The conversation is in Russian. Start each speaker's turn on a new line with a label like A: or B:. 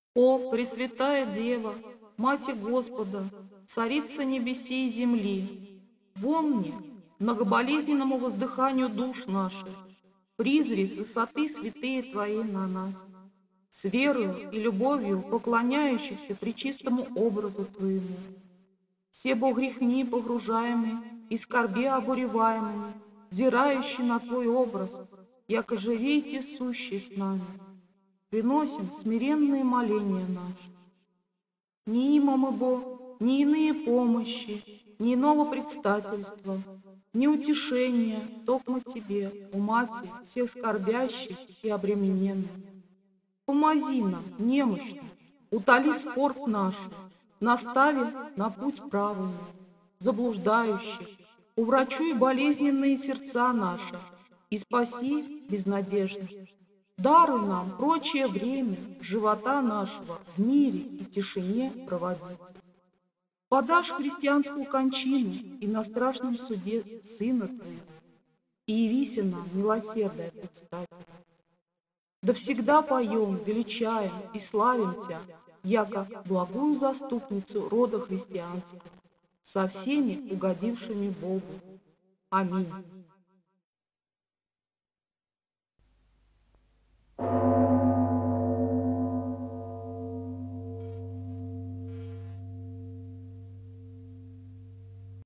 A: О, Пресвятая Дева, Мати Господа, Царица небесей и земли, помни многоболезненному воздыханию душ наших, призри с высоты святые Твои на нас, с верою и любовью поклоняющихся пречистому образу Твоему. Все бо грехни погружаемые и скорби обуреваемыми, взирающие на Твой образ, яко живейте сущие с нами, приносим смиренные моления наши. Не има мы, Бо, ни иные помощи, ни иного предстательства, ни утешения, токмо Тебе, у Мати, всех скорбящих и обремененных. Помози нам, немощным, утоли скорбь нашу, настави на путь правильный, заблуждающих, уврачуй болезненные сердца наши и спаси безнадежных. Даруй нам прочее время живота нашего в мире и тишине проводить. Подашь христианскую кончину и на страшном суде Сына Твоего, и явися нам, милосердное предстатель. Да всегда поем, величаем и славим Тя, яко благую заступницу рода христианского, со всеми угодившими Богу. Аминь.